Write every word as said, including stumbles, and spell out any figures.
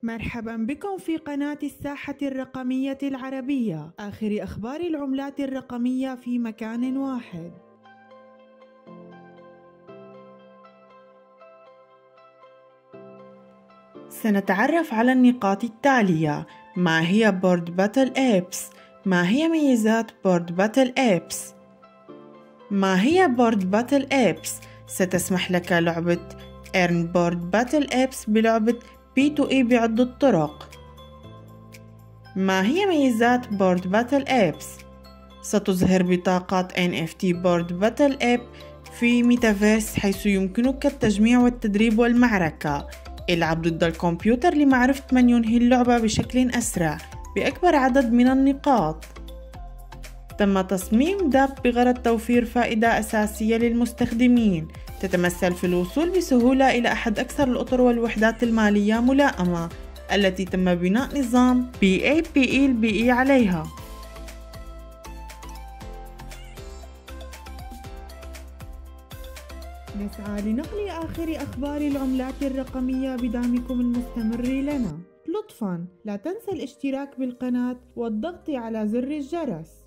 مرحبا بكم في قناة الساحة الرقمية العربية، آخر أخبار العملات الرقمية في مكان واحد. سنتعرف على النقاط التالية: ما هي بورد باتل أبس؟ ما هي ميزات بورد باتل أبس؟ ما هي بورد باتل أبس؟ ستسمح لك لعبة إيرن بورد باتل أبس بلعبة بي تو إي بعدة طرق. ما هي ميزات بورد باتل أبس؟ ستظهر بطاقات إن إف تي بورد باتل أب في ميتافيرس، حيث يمكنك التجميع والتدريب والمعركة. العب ضد الكمبيوتر لمعرفة من ينهي اللعبة بشكل أسرع بأكبر عدد من النقاط. تم تصميم داب بغرض توفير فائدة أساسية للمستخدمين، تتمثل في الوصول بسهولة إلى أحد أكثر الأطر والوحدات المالية ملائمة التي تم بناء نظام بي إيه بي إي البيئي عليها. نسعى لنقل آخر أخبار العملات الرقمية بدعمكم المستمر لنا. لطفاً لا تنسى الاشتراك بالقناة والضغط على زر الجرس.